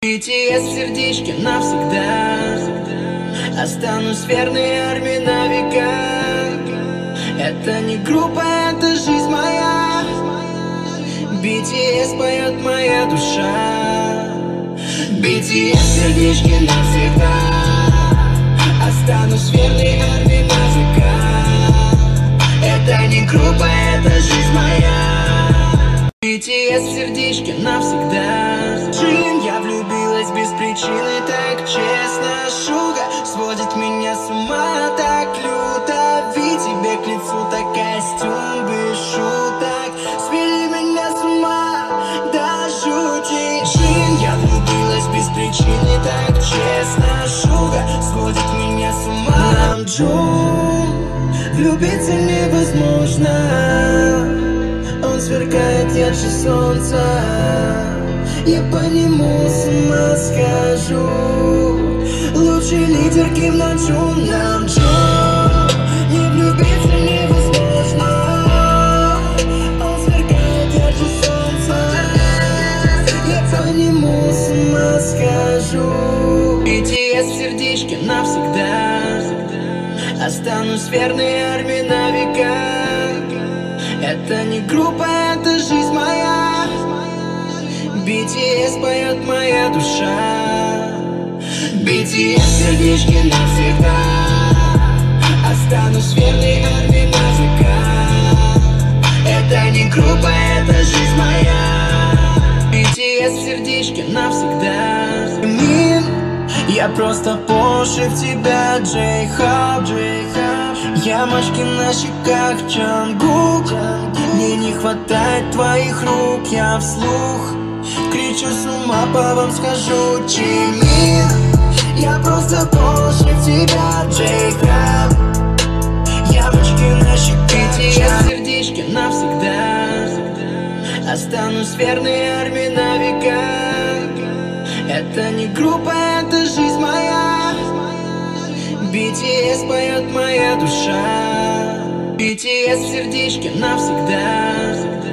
BTS в сердечке навсегда. Останусь верной армии на века. Это не группа, это жизнь моя. BTS поет моя душа. BTS в сердечке навсегда. Останусь верной армии на века. Это не группа, это жизнь моя. BTS в сердечке навсегда. Джин, я влюбилась без причины, так честно. Шуга сводит меня с ума так люто. Ведь тебе к лицу так костюм без шуток. Свели меня с ума, да жути. Джин, я влюбилась без причины, так честно. Шуга сводит меня с ума. Нам Джун, влюбиться невозможно. Он сверкает ярче солнца. Я по нему с ума схожу. Лучший лидер Ким Намджун. Намджун, не влюбиться невозможно. Он сверкает ярче солнца. Я по нему с ума схожу. BTS в сердечке навсегда. Останусь верной армии на века. Это не группа, это жизнь моя. BTS поет моя душа. BTS в сердечке навсегда. Останусь верной армии на века. Это не группа, это жизнь моя. BTS в сердечке навсегда. Мин, я просто по уши в тебя, J-Hope. Ямочки на щеках, Джангук. Мне не хватает твоих рук, я вслух кричу с ума, по вам схожу. Чимин, я просто по уши в тебя, J-Hope. Ямочки на щеках, BTS в сердечке навсегда. Останусь верной армии на века. Это не группа, это жизнь моя. BTS поет моя душа. BTS в сердечке навсегда.